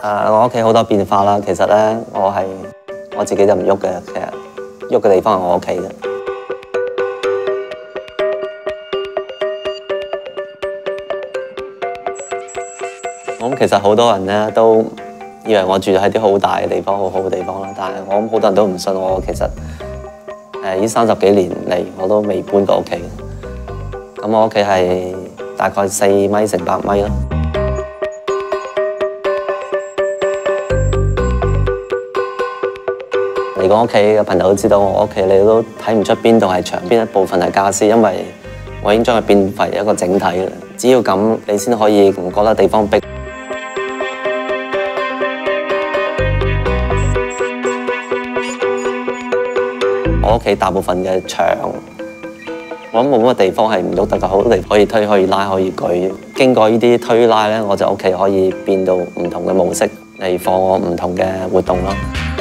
我屋企好多變化啦。其實咧，我自己就唔喐嘅，其實喐嘅地方係我屋企嘅。我諗其實好多人咧都以為我住喺啲好大嘅地方、好好嘅地方啦，但係我諗好多人都唔信我。其實呢30幾年嚟我都未搬過屋企。咁我屋企係大概4米乘8米啦。嚟過屋企嘅朋友都知道我屋企，你都睇唔出邊度係牆，邊一部分係傢俬，因為我已經將佢變為一個整體啦。只要咁，你先可以唔覺得地方逼。我屋企大部分嘅牆，我諗冇乜地方係唔喐得㗎，好多地方可以推、可以拉、可以舉。經過呢啲推拉咧，我就屋企可以變到唔同嘅模式嚟放我唔同嘅活動咯。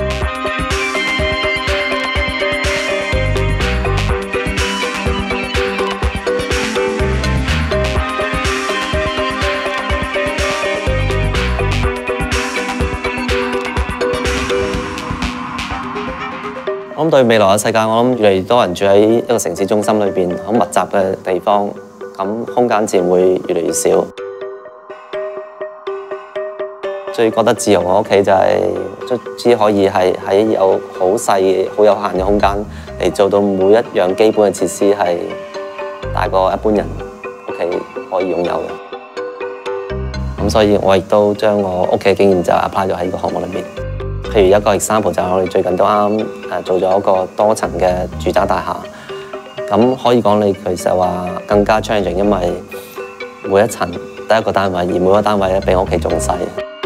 我諗對未來嘅世界，我諗越嚟越多人住喺一個城市中心裏邊，好密集嘅地方，咁空間自然會越嚟越少。最覺得自由嘅屋企就係只可以係喺有好細、好有限嘅空間嚟做到每一樣基本嘅設施係大過一般人屋企可以擁有嘅。咁所以我亦都將我屋企嘅經驗就 apply 咗喺呢個項目裏面。譬如一個 example 就係我哋最近都啱做咗一個多層嘅住宅大廈，咁可以講你其實話更加 challenging， 因為每一層得一個單位，而每個單位咧比我屋企仲細。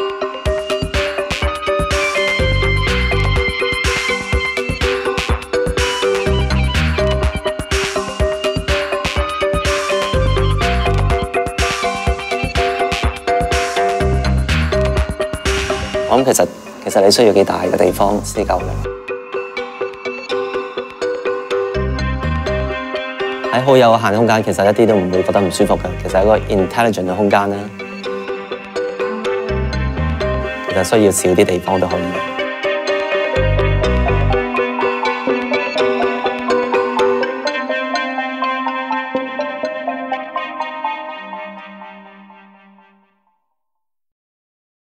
我諗其實你需要幾大嘅地方先夠嘅。喺好有限空間，其實一啲都唔會覺得唔舒服嘅。其實係一個 intelligent 嘅空間咧，其實需要少啲地方都可以。